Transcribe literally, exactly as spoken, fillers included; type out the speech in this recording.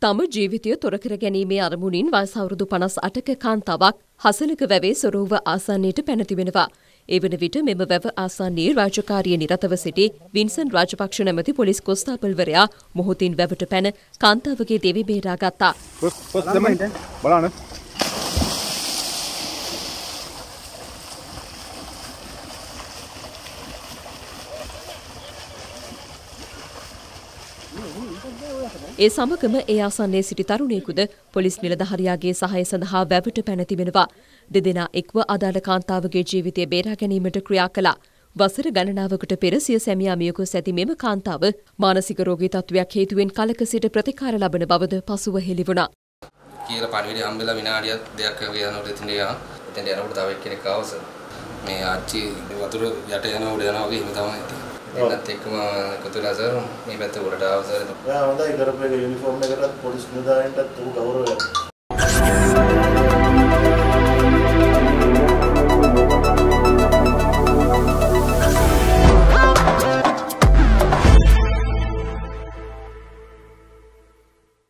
තම ජීවිතය තොර කර ගැනීමේ අරමුණින් වයස අවුරුදු පනස් අටක කාන්තාවක් හසලක වැවේ සොරවුව ආසන්නයට පැන තිබෙනවා. ඒ වන විට මෙම වැව ආසන්නයේ රාජකාරිය නිරතව සිටි වින්සන් රාජපක්ෂ නැමැති පොලිස් කොස්තාපල්වරයා මොහොතින් වැවට පැන කාන්තාවගේ දෙවි බේරා ගත්තා. බලන්න. ඒ සමගම ඒ ආසන්නයේ සිටි තරුණයෙකුද පොලිස් නිලධාරියාගේ සහාය සඳහා වැවට පැන තිබෙනවා. දෙදෙනා එක්ව අදාළ කාන්තාවගේ ජීවිතය බේරා ගැනීමට ක්‍රියා කළා. වසර ගණනාවකට පෙර සිය සැමියා මියගොස් ඇති මෙම කාන්තාව මානසික රෝගී තත්ත්වයක් හේතුවෙන් කලක සිට ප්‍රතිකාර ලබන බවද පසුව හෙළි වුණා. කියලා පණිවිඩය හම්බෙලා විනාඩියක් දෙකක් වගේ යනකොට එතන යනවා. එතෙන් යනකොට තව එක්කෙනෙක් ආවස මේ ආච්චි වතුර යට යනකොට යනවා වගේ එහෙම තමයි ඉතින්. ඒකත් එක්කම කොතුලා සර් මේ පැත්ත උඩට ආව සර්. ඔයා හොඳයි කරපු එක යුනිෆෝම් එකටත් පොලිස් නිලධාරීන්ටත් උග ගෞරවයක්.